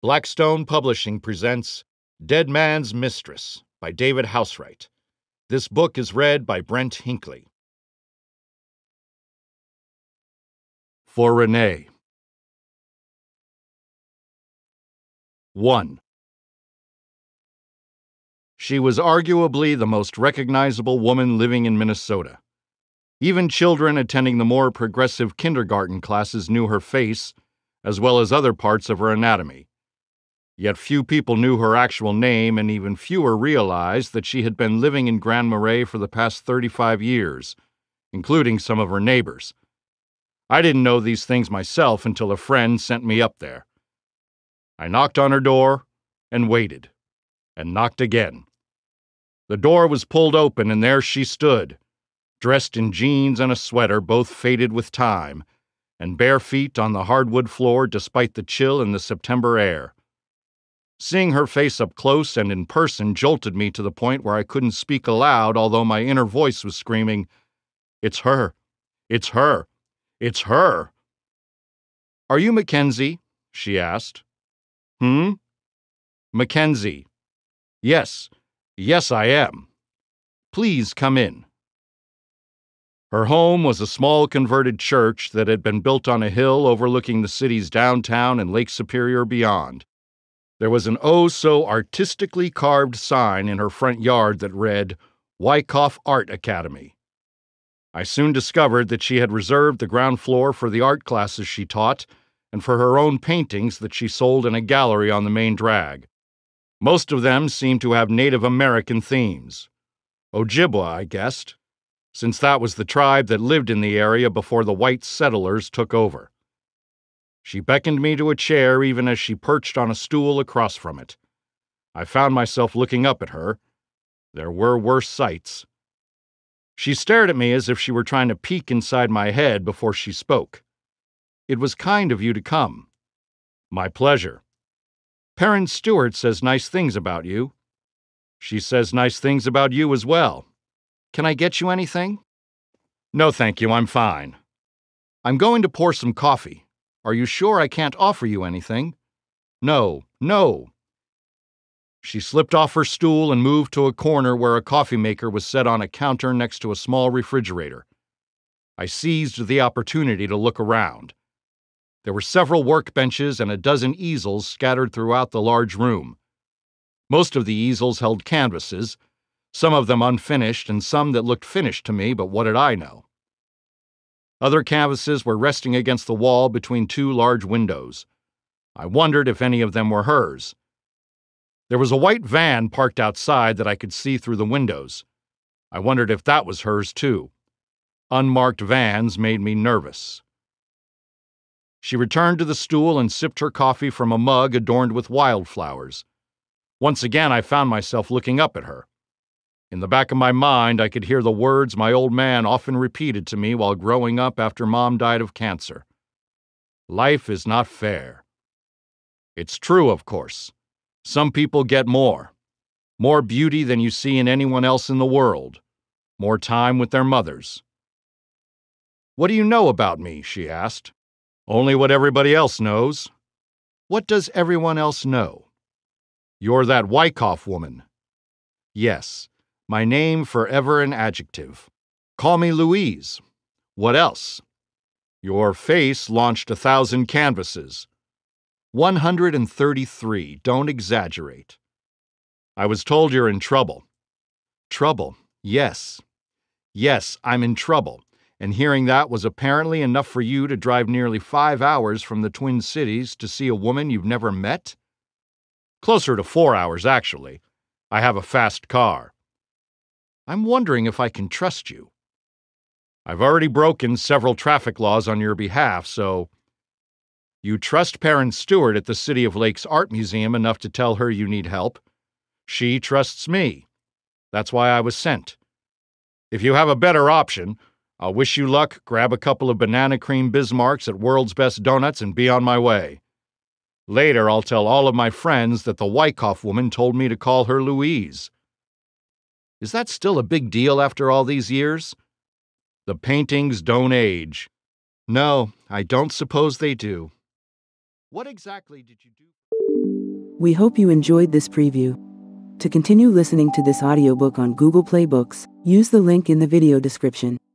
Blackstone Publishing presents Dead Man's Mistress by David Housewright. This book is read by Brent Hinkley. For Renee. 1. She was arguably the most recognizable woman living in Minnesota. Even children attending the more progressive kindergarten classes knew her face, as well as other parts of her anatomy. Yet few people knew her actual name, and even fewer realized that she had been living in Grand Marais for the past 35 years, including some of her neighbors. I didn't know these things myself until a friend sent me up there. I knocked on her door and waited, and knocked again. The door was pulled open, and there she stood, dressed in jeans and a sweater, both faded with time, and bare feet on the hardwood floor despite the chill in the September air. Seeing her face up close and in person jolted me to the point where I couldn't speak aloud, although my inner voice was screaming, "It's her! It's her! It's her!" "Are you McKenzie?" she asked. "McKenzie. Yes, I am. Please come in." Her home was a small converted church that had been built on a hill overlooking the city's downtown and Lake Superior beyond. There was an oh-so-artistically carved sign in her front yard that read, "Wyckoff Art Academy." I soon discovered that she had reserved the ground floor for the art classes she taught and for her own paintings that she sold in a gallery on the main drag. Most of them seemed to have Native American themes. Ojibwa, I guessed, since that was the tribe that lived in the area before the white settlers took over. She beckoned me to a chair even as she perched on a stool across from it. I found myself looking up at her. There were worse sights. She stared at me as if she were trying to peek inside my head before she spoke. "It was kind of you to come." "My pleasure." "Perrin Stewart says nice things about you." "She says nice things about you as well. Can I get you anything?" "No, thank you, I'm fine." "I'm going to pour some coffee. Are you sure I can't offer you anything?" "No." She slipped off her stool and moved to a corner where a coffee maker was set on a counter next to a small refrigerator. I seized the opportunity to look around. There were several workbenches and a dozen easels scattered throughout the large room. Most of the easels held canvases, some of them unfinished and some that looked finished to me, but what did I know? Other canvases were resting against the wall between two large windows. I wondered if any of them were hers. There was a white van parked outside that I could see through the windows. I wondered if that was hers too. Unmarked vans made me nervous. She returned to the stool and sipped her coffee from a mug adorned with wildflowers. Once again I found myself looking up at her. In the back of my mind, I could hear the words my old man often repeated to me while growing up after Mom died of cancer. Life is not fair. It's true, of course. Some people get more beauty than you see in anyone else in the world, more time with their mothers. "What do you know about me?" she asked. "Only what everybody else knows." "What does everyone else know?" "You're that Wyckoff woman." "Yes. My name forever an adjective. Call me Louise." "What else?" "Your face launched 1,000 canvases." 133. Don't exaggerate." "I was told you're in trouble." "Trouble? Yes. Yes, I'm in trouble, and hearing that was apparently enough for you to drive nearly 5 hours from the Twin Cities to see a woman you've never met?" "Closer to 4 hours, actually. I have a fast car." "I'm wondering if I can trust you." "I've already broken several traffic laws on your behalf, so—" "You trust Perrin Stewart at the City of Lakes Art Museum enough to tell her you need help. She trusts me. That's why I was sent. If you have a better option, I'll wish you luck, grab a couple of banana cream Bismarcks at World's Best Donuts, and be on my way. Later, I'll tell all of my friends that the Wyckoff woman told me to call her Louise." "Is that still a big deal after all these years?" "The paintings don't age." "No, I don't suppose they do." "What exactly did you do?" We hope you enjoyed this preview. To continue listening to this audiobook on Google Play Books, use the link in the video description.